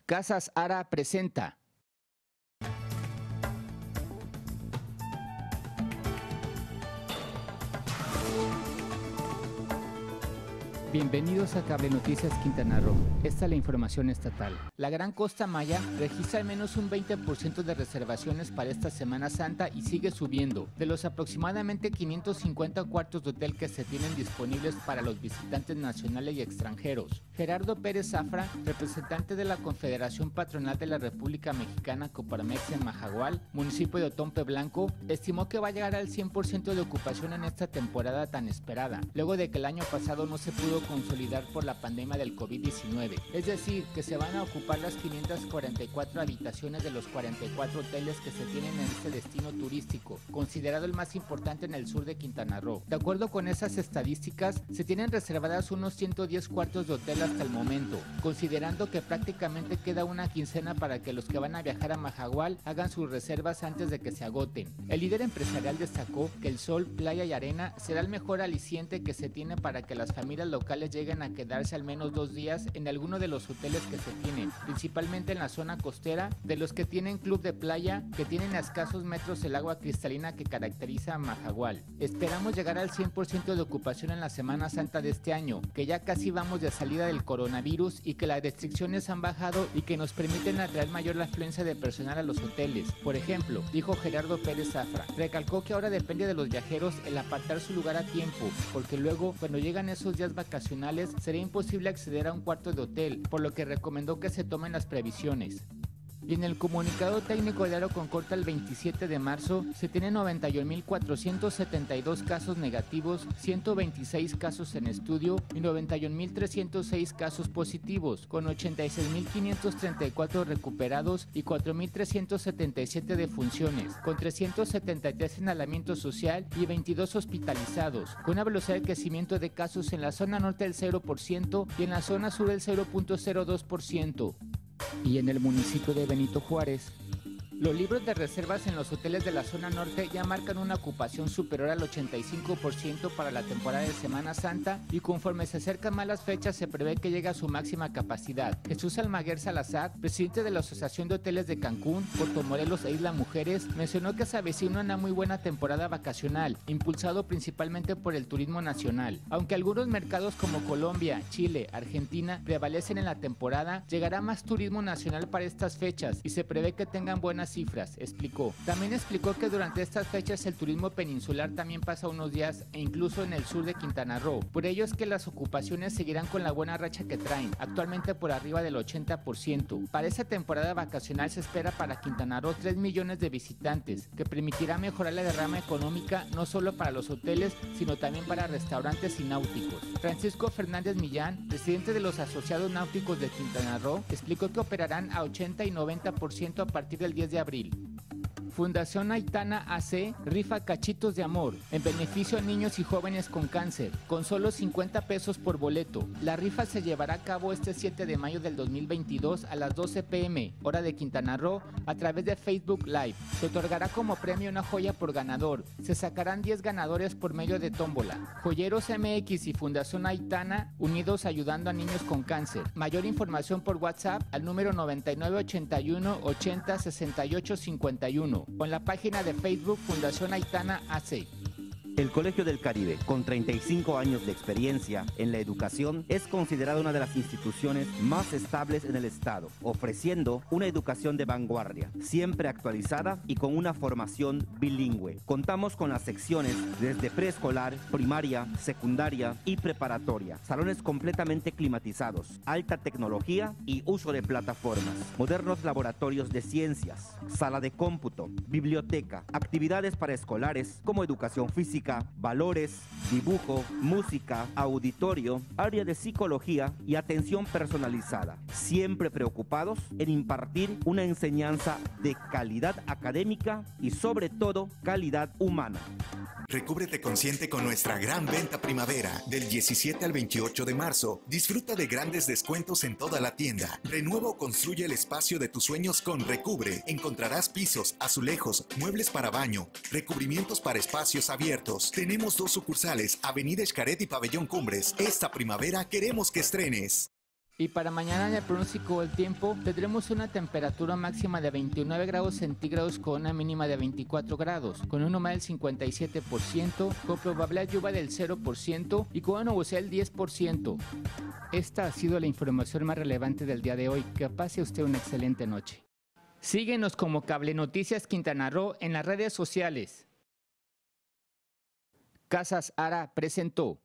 Casas Ara presenta. Bienvenidos a Cable Noticias Quintana Roo. Esta es la información estatal. La Gran Costa Maya registra al menos un 20% de reservaciones para esta Semana Santa y sigue subiendo. De los aproximadamente 550 cuartos de hotel que se tienen disponibles para los visitantes nacionales y extranjeros, Gerardo Pérez Zafra, representante de la Confederación Patronal de la República Mexicana Coparmex en Majagual, municipio de Otompe Blanco, estimó que va a llegar al 100% de ocupación en esta temporada tan esperada, luego de que el año pasado no se pudo consolidar por la pandemia del COVID-19. Es decir, que se van a ocupar las 544 habitaciones de los 44 hoteles que se tienen en este destino turístico, considerado el más importante en el sur de Quintana Roo. De acuerdo con esas estadísticas, se tienen reservadas unos 110 cuartos de hotel hasta el momento, considerando que prácticamente queda una quincena para que los que van a viajar a Majagual hagan sus reservas antes de que se agoten. El líder empresarial destacó que el sol, playa y arena será el mejor aliciente que se tiene para que las familias locales lleguen a quedarse al menos 2 días en alguno de los hoteles que se tienen, principalmente en la zona costera, de los que tienen club de playa, que tienen a escasos metros el agua cristalina que caracteriza a Majagual. Esperamos llegar al 100% de ocupación en la Semana Santa de este año, que ya casi vamos de salida del coronavirus y que las restricciones han bajado y que nos permiten atraer mayor afluencia de personal a los hoteles. Por ejemplo, dijo Gerardo Pérez Zafra, recalcó que ahora depende de los viajeros el apartar su lugar a tiempo, porque luego, cuando llegan esos días vacacionales, sería imposible acceder a un cuarto de hotel, por lo que recomendó que se tomen las previsiones. Y en el comunicado técnico de Aeroconcorta el 27 de marzo se tienen 91.472 casos negativos, 126 casos en estudio y 91.306 casos positivos, con 86.534 recuperados y 4.377 defunciones, con 373 en aislamiento social y 22 hospitalizados, con una velocidad de crecimiento de casos en la zona norte del 0% y en la zona sur del 0.02%. Y en el municipio de Benito Juárez, los libros de reservas en los hoteles de la zona norte ya marcan una ocupación superior al 85% para la temporada de Semana Santa y conforme se acercan más las fechas se prevé que llegue a su máxima capacidad. Jesús Almaguer Salazar, presidente de la Asociación de Hoteles de Cancún, Puerto Morelos e Isla Mujeres, mencionó que se avecina una muy buena temporada vacacional, impulsado principalmente por el turismo nacional. Aunque algunos mercados como Colombia, Chile, Argentina prevalecen en la temporada, llegará más turismo nacional para estas fechas y se prevé que tengan buenas cifras, explicó. También explicó que durante estas fechas el turismo peninsular también pasa unos días e incluso en el sur de Quintana Roo. Por ello es que las ocupaciones seguirán con la buena racha que traen, actualmente por arriba del 80%. Para esta temporada vacacional se espera para Quintana Roo 3 millones de visitantes, que permitirá mejorar la derrama económica no solo para los hoteles, sino también para restaurantes y náuticos. Francisco Fernández Millán, presidente de los asociados náuticos de Quintana Roo, explicó que operarán a 80 y 90% a partir del 10 de abril. Fundación Aitana AC rifa cachitos de amor en beneficio a niños y jóvenes con cáncer, con solo 50 pesos por boleto. La rifa se llevará a cabo este 7 de mayo del 2022 a las 12 p.m., hora de Quintana Roo, a través de Facebook Live. Se otorgará como premio una joya por ganador. Se sacarán 10 ganadores por medio de tómbola. Joyeros MX y Fundación Aitana, unidos ayudando a niños con cáncer. Mayor información por WhatsApp al número 9981 80 68 51. O en la página de Facebook Fundación Aitana AC. El Colegio del Caribe, con 35 años de experiencia en la educación, es considerada una de las instituciones más estables en el estado, ofreciendo una educación de vanguardia, siempre actualizada y con una formación bilingüe. Contamos con las secciones desde preescolar, primaria, secundaria y preparatoria, salones completamente climatizados, alta tecnología y uso de plataformas, modernos laboratorios de ciencias, sala de cómputo, biblioteca, actividades para escolares como educación física, valores, dibujo, música, auditorio, área de psicología y atención personalizada, siempre preocupados en impartir una enseñanza de calidad académica y sobre todo calidad humana. Recúbrete consciente con nuestra gran venta primavera. Del 17 al 28 de marzo, disfruta de grandes descuentos en toda la tienda. Renueva o construye el espacio de tus sueños con Recubre. Encontrarás pisos, azulejos, muebles para baño, recubrimientos para espacios abiertos. Tenemos 2 sucursales, Avenida Xcaret y Pabellón Cumbres. Esta primavera queremos que estrenes. Y para mañana en el pronóstico del tiempo tendremos una temperatura máxima de 29 grados centígrados con una mínima de 24 grados, con una humedad del 57%, con probabilidad de lluvia del 0% y con una nubosidad del 10%. Esta ha sido la información más relevante del día de hoy. Que pase usted una excelente noche. Síguenos como Cable Noticias Quintana Roo en las redes sociales. Casas Ara presentó.